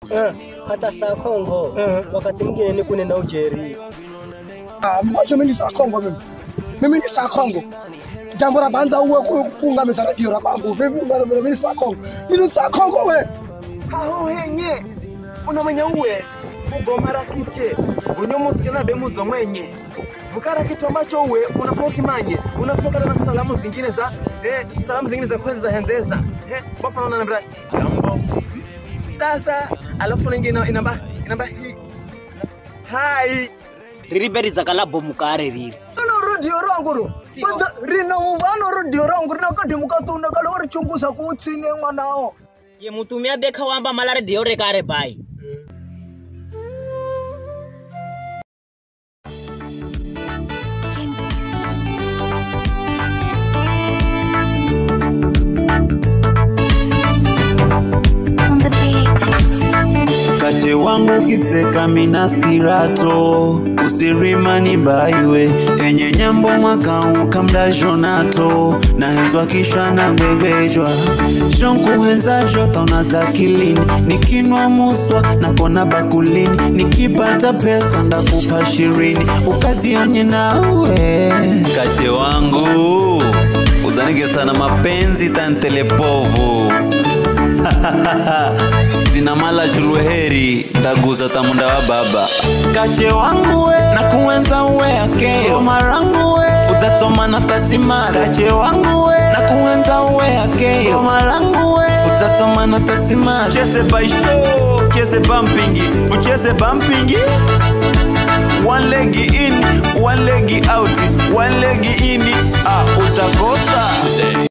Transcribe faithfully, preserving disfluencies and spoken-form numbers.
Eh, hata saa Kongo. Eh, wakati mwingine ni kunena ujeri. Ah, mwacho mimi saa Kongo mimi. Mimi ni saa Kongo. Jambo la banza uwe kuungamisa radio la bangu. Mimi ni saa Kongo. Mimi ni saa Kongo we. Aho henye. Unamenya uwe ugomara kiche. Unyomo sikena bemuzo mwenye. Vukara kitu ambacho uwe unafaa kimanye. Unafaa na salamu zingine za eh salamu zingine za kwanza za henzeza. Eh bafa naona nambra jambo. Sasa alafu nyingine inamba inamba hi. Riberi zakalabo mukare riri. Ono radio ranguru. Bada rina mubano radio ranguru nakati mukatuna kala wari chunguza kutsine mwanao. Ye mutumia beka wamba mala radio rekare bai. Kache wangu kiseka minaskirato Usirima ni baiwe Enye nyambo mwaka ukamda jonato Na henzwa kisha na bebejwa Shonku henza jota unaza kilini Nikinwa muswa na kona bakulini Nikipata pesa nda kupa shirini Ukazi onye nawe Kache wangu Uzanige sana mapenzi tantelepovu Sina mala juruheri ndaguza tamunda wa baba Kache wangu we na kuenza uwe akeo Marangu we utatoma na tasimara Kache wangu we na kuenza uwe akeo Marangu we utatoma na tasimara Chese baisho, chese bumpingi Uchese bumpingi One leg in, one leg out One leg in, ah utakosa